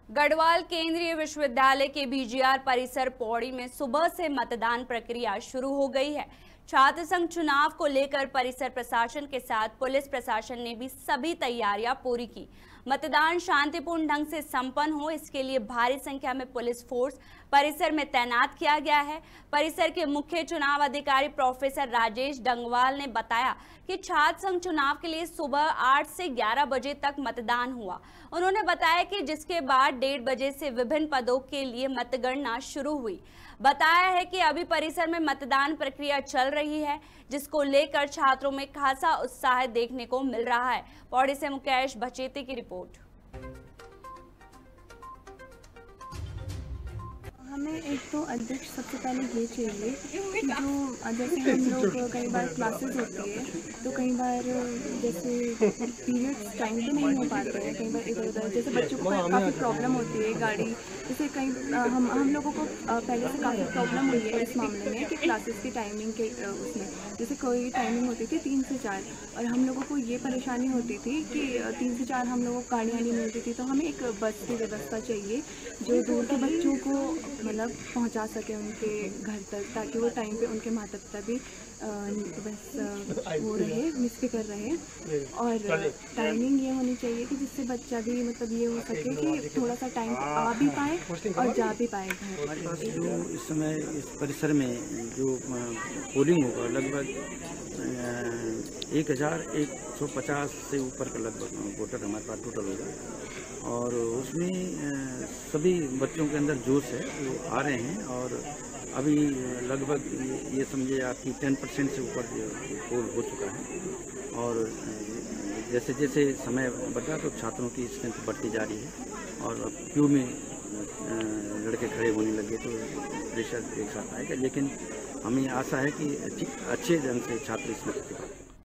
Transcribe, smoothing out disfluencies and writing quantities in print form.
गढ़वाल केंद्रीय विश्वविद्यालय के बीजीआर परिसर पौड़ी में सुबह से मतदान प्रक्रिया शुरू हो गई है। छात्र संघ चुनाव को लेकर परिसर प्रशासन के साथ पुलिस प्रशासन ने भी सभी तैयारियां पूरी की। मतदान शांतिपूर्ण ढंग से संपन्न हो, इसके लिए भारी संख्या में पुलिस फोर्स परिसर में तैनात किया गया है। परिसर के मुख्य चुनाव अधिकारी प्रोफेसर राजेश डंगवाल ने बताया कि छात्र संघ चुनाव के लिए सुबह 8 से 11 बजे तक मतदान हुआ। उन्होंने बताया कि जिसके बाद 1:30 बजे से विभिन्न पदों के लिए मतगणना शुरू हुई। बताया है कि अभी परिसर में मतदान प्रक्रिया चल रही है, जिसको लेकर छात्रों में खासा उत्साह देखने को मिल रहा है। पौड़ी से मुकेश बचेती की रिपोर्ट। हमें एक तो अध्यक्ष सबसे पहले ये चाहिए कि जो जैसे हम लोग कई बार क्लासेस होती है तो कई बार जैसे पीरियड्स टाइम पे नहीं हो पाते हैं, कई बार इधर उधर जैसे बच्चों को काफ़ी प्रॉब्लम होती है गाड़ी, जैसे कहीं हम लोगों को पहले से काफ़ी प्रॉब्लम हुई है इस मामले में कि क्लासेस की टाइमिंग के उसमें जैसे कोई टाइमिंग होती थी 3 से 4 और हम लोगों को ये परेशानी होती थी कि 3 से 4 हम लोगों को गाड़ियाँ नहीं मिलती थी। तो हमें एक बस की व्यवस्था चाहिए जो दूर के बच्चों को मतलब पहुंचा सके उनके घर तक, ताकि वो टाइम पे उनके माता पिता भी बस वो रहे, निष्फिक्र रहे। और टाइमिंग ये होनी चाहिए कि जिससे बच्चा भी मतलब ये हो सके कि थोड़ा सा टाइम आ भी पाए और जा भी पाए घर। हमारे पास जो इस समय इस परिसर में जो पोलिंग होगा लगभग 1150 से ऊपर का लगभग वोटर हमारे पास टोटल होगा। और उसमें सभी बच्चों के अंदर जोश है, वो आ रहे हैं। और अभी लगभग ये समझिए आपकी 10% से ऊपर पोल हो चुका है। और जैसे जैसे समय बढ़ रहा तो छात्रों की स्ट्रेंथ बढ़ती जा रही है और क्यू में लड़के खड़े होने लगे तो प्रेशर एक साथ आएगा। लेकिन हमें आशा है कि अच्छे ढंग से छात्र इसमें